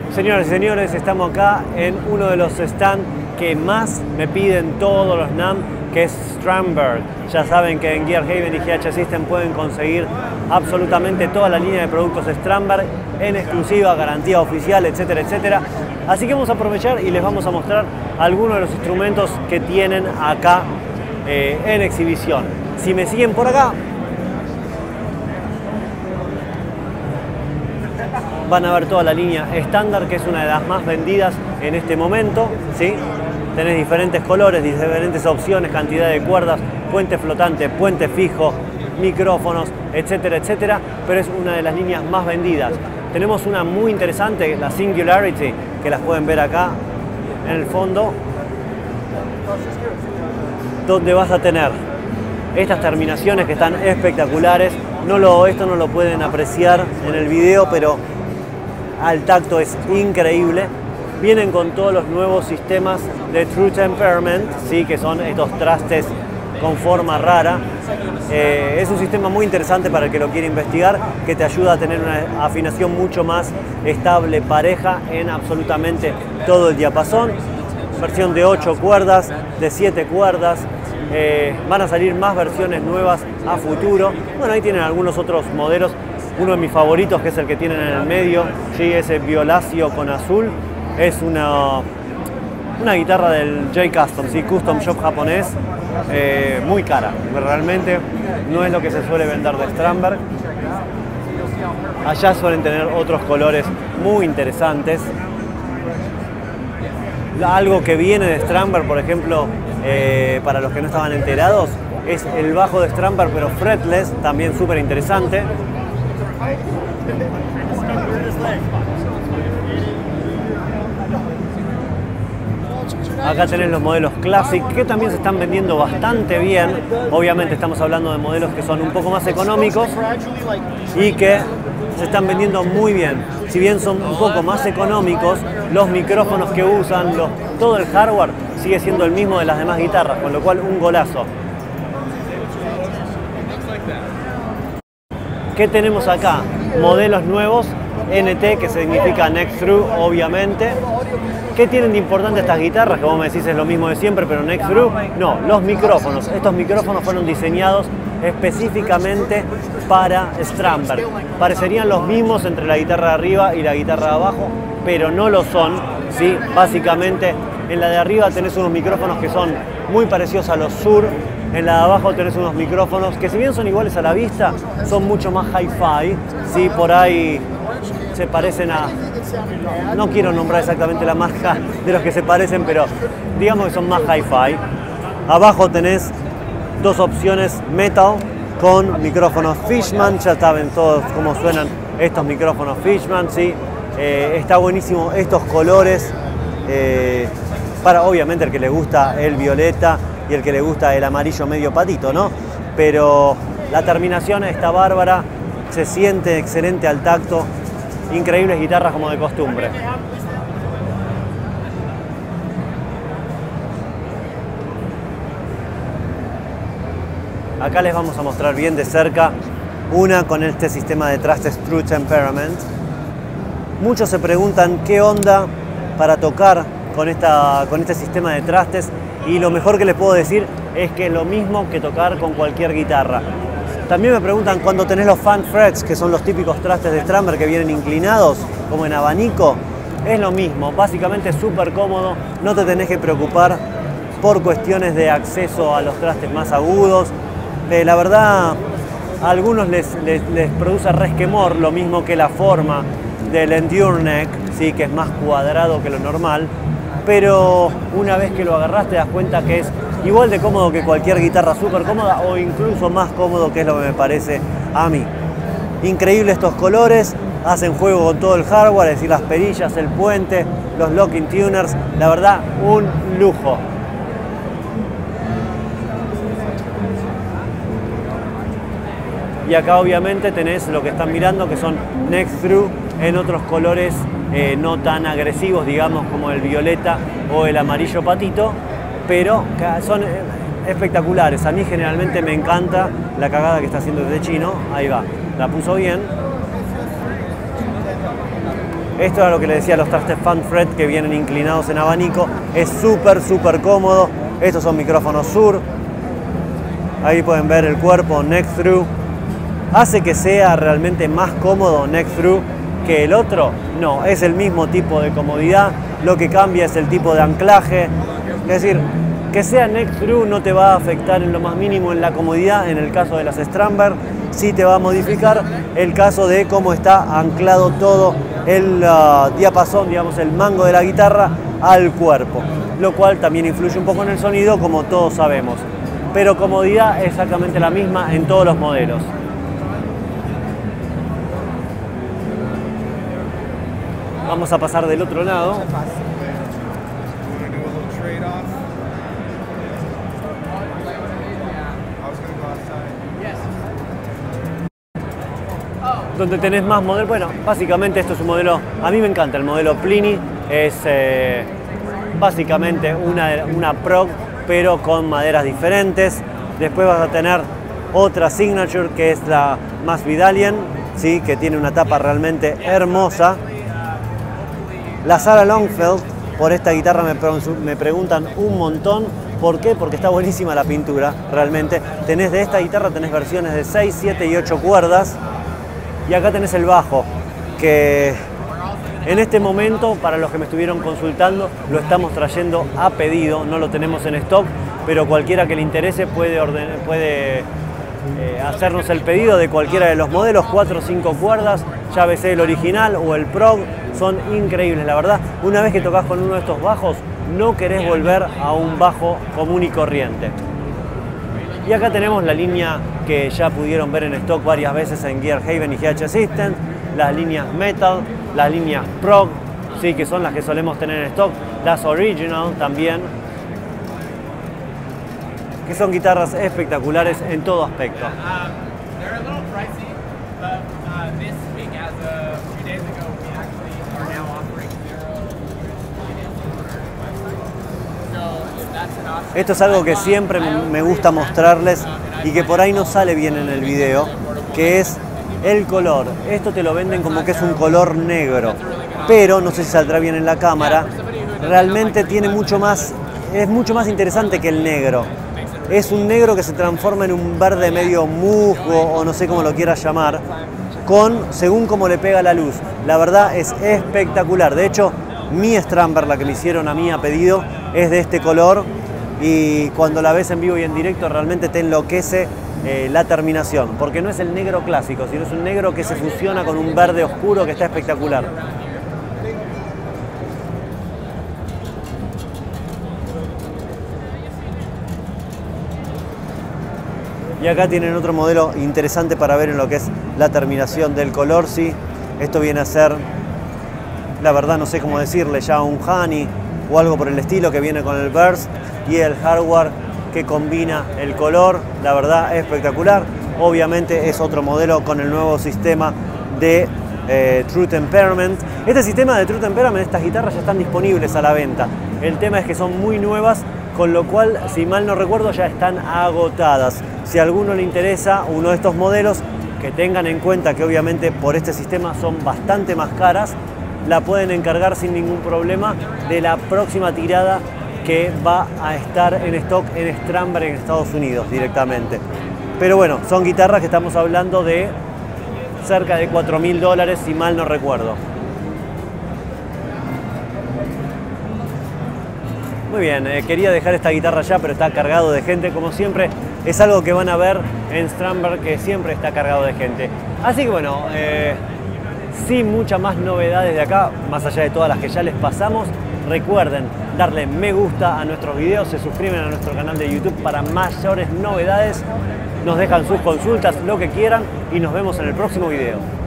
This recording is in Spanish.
Señoras y señores, estamos acá en uno de los stands que más me piden todos los NAMM, que es Strandberg. Ya saben que en Gearhaven y GH System pueden conseguir absolutamente toda la línea de productos Strandberg en exclusiva, garantía oficial, etcétera, etcétera. Así que vamos a aprovechar y les vamos a mostrar algunos de los instrumentos que tienen acá en exhibición. Si me siguen por acá, van a ver toda la línea estándar, que es una de las más vendidas en este momento, ¿sí? Tenés diferentes colores, diferentes opciones, cantidad de cuerdas, puente flotante, puente fijo, micrófonos, etcétera, etcétera, pero es una de las líneas más vendidas. Tenemos una muy interesante, la Singularity, que las pueden ver acá en el fondo, donde vas a tener estas terminaciones que están espectaculares. Esto no lo pueden apreciar en el video, pero al tacto es increíble. Vienen con todos los nuevos sistemas de True Temperament, ¿sí? Que son estos trastes con forma rara. Es un sistema muy interesante para el que lo quiere investigar, que te ayuda a tener una afinación mucho más estable, pareja en absolutamente todo el diapasón. Versión de 8 cuerdas, de 7 cuerdas. Van a salir más versiones nuevas a futuro. Bueno, ahí tienen algunos otros modelos. Uno de mis favoritos, que es el que tienen en el medio, ¿sí? Ese violáceo con azul. Es una guitarra del J-Custom, ¿sí? Custom Shop japonés, muy cara. Realmente no es lo que se suele vender de Strandberg. Allá suelen tener otros colores muy interesantes. Algo que viene de Strandberg, por ejemplo, para los que no estaban enterados, es el bajo de Strandberg, pero fretless, también súper interesante. Acá tenés los modelos Classic, que también se están vendiendo bastante bien. Obviamente estamos hablando de modelos que son un poco más económicos y que se están vendiendo muy bien. Si bien son un poco más económicos, los micrófonos que usan, todo el hardware sigue siendo el mismo de las demás guitarras, con lo cual un golazo. ¿Qué tenemos acá? Modelos nuevos, NT, que significa Neck Through, obviamente. ¿Qué tienen de importante estas guitarras? Que vos me decís es lo mismo de siempre, pero Neck Through. No, los micrófonos. Estos micrófonos fueron diseñados específicamente para Strandberg. Parecerían los mismos entre la guitarra de arriba y la guitarra de abajo, pero no lo son, ¿sí? Básicamente, en la de arriba tenés unos micrófonos que son muy parecidos a los Sur. En la de abajo tenés unos micrófonos que, si bien son iguales a la vista, son mucho más hi-fi, ¿sí? Por ahí se parecen a... No quiero nombrar exactamente la marca de los que se parecen, pero digamos que son más hi-fi. Abajo tenés dos opciones metal con micrófonos Fishman. Ya saben todos cómo suenan estos micrófonos Fishman, ¿sí? Está buenísimo estos colores, para obviamente el que le gusta el violeta y el que le gusta el amarillo medio patito, ¿no? Pero la terminación está bárbara, se siente excelente al tacto, increíbles guitarras como de costumbre. Acá les vamos a mostrar bien de cerca una con este sistema de trastes True Temperament. Muchos se preguntan qué onda para tocar con este sistema de trastes, y lo mejor que les puedo decir es que es lo mismo que tocar con cualquier guitarra. También me preguntan cuando tenés los fan frets, que son los típicos trastes de Strandberg que vienen inclinados, como en abanico. Es lo mismo, básicamente es súper cómodo, no te tenés que preocupar por cuestiones de acceso a los trastes más agudos. La verdad, a algunos les produce resquemor, lo mismo que la forma del Endure Neck, ¿sí? Que es más cuadrado que lo normal, pero una vez que lo agarrás te das cuenta que es igual de cómodo que cualquier guitarra, súper cómoda, o incluso más cómodo, que es lo que me parece a mí. Increíble estos colores, hacen juego con todo el hardware, es decir, las perillas, el puente, los locking tuners, la verdad, un lujo. Y acá obviamente tenés lo que están mirando, que son Neck Through en otros colores no tan agresivos, digamos, como el violeta o el amarillo patito, pero son espectaculares. A mí generalmente me encanta la cagada que está haciendo este chino. Ahí va, la puso bien. Esto es lo que le decía, los trastes fan fret que vienen inclinados en abanico. Es súper cómodo. Estos son micrófonos Sur. Ahí pueden ver el cuerpo neck through. ¿Hace que sea realmente más cómodo neck through que el otro? No, es el mismo tipo de comodidad. Lo que cambia es el tipo de anclaje. Es decir, que sea neck through no te va a afectar en lo más mínimo en la comodidad. En el caso de las Strandberg sí te va a modificar el caso de cómo está anclado todo el diapasón, digamos, el mango de la guitarra al cuerpo, lo cual también influye un poco en el sonido, como todos sabemos. Pero comodidad es exactamente la misma en todos los modelos. Vamos a pasar del otro lado. Donde tenés más modelos, bueno, básicamente esto es un modelo, a mí me encanta el modelo Plini, es básicamente una Prog, pero con maderas diferentes. Después vas a tener otra Signature, que es la más Vidalian, ¿sí? Que tiene una tapa realmente hermosa. La Sarah Longfellow, por esta guitarra me preguntan un montón. ¿Por qué? Porque está buenísima la pintura, realmente. Tenés de esta guitarra, tenés versiones de 6, 7 y 8 cuerdas. Y acá tenés el bajo, que en este momento, para los que me estuvieron consultando, lo estamos trayendo a pedido, no lo tenemos en stock, pero cualquiera que le interese puede hacernos el pedido de cualquiera de los modelos, 4 o 5 cuerdas, ya sea el original o el Prog, son increíbles, la verdad. Una vez que tocas con uno de estos bajos, no querés volver a un bajo común y corriente. Y acá tenemos la línea que ya pudieron ver en stock varias veces en Gear Haven y GH System, las líneas Metal, las líneas Prog, sí, que son las que solemos tener en stock, las Original también, que son guitarras espectaculares en todo aspecto. Esto es algo que siempre me gusta mostrarles y que por ahí no sale bien en el video, que es el color. Esto te lo venden como que es un color negro, pero no sé si saldrá bien en la cámara. Realmente tiene es mucho más interesante que el negro. Es un negro que se transforma en un verde medio musgo, o no sé cómo lo quieras llamar, según cómo le pega la luz. La verdad es espectacular. De hecho, mi Strandberg, la que me hicieron a mí a pedido, es de este color. Y cuando la ves en vivo y en directo realmente te enloquece la terminación, porque no es el negro clásico, sino es un negro que se fusiona con un verde oscuro que está espectacular. Y acá tienen otro modelo interesante para ver en lo que es la terminación del color, sí. Esto viene a ser, la verdad no sé cómo decirle, ya un honey o algo por el estilo, que viene con el burst y el hardware que combina el color, la verdad espectacular. Obviamente es otro modelo con el nuevo sistema de True Temperament. Este sistema de True Temperament, estas guitarras ya están disponibles a la venta. El tema es que son muy nuevas, con lo cual, si mal no recuerdo, ya están agotadas. Si a alguno le interesa uno de estos modelos, que tengan en cuenta que obviamente por este sistema son bastante más caras, la pueden encargar sin ningún problema de la próxima tirada que va a estar en stock en Strandberg en Estados Unidos directamente. Pero bueno, son guitarras que estamos hablando de cerca de $4.000, si mal no recuerdo. Muy bien, quería dejar esta guitarra ya, pero está cargado de gente, como siempre. Es algo que van a ver en Strandberg, que siempre está cargado de gente. Así que bueno, sin muchas más novedades de acá, más allá de todas las que ya les pasamos. Recuerden darle me gusta a nuestros videos, se suscriben a nuestro canal de YouTube para mayores novedades, nos dejan sus consultas, lo que quieran, y nos vemos en el próximo video.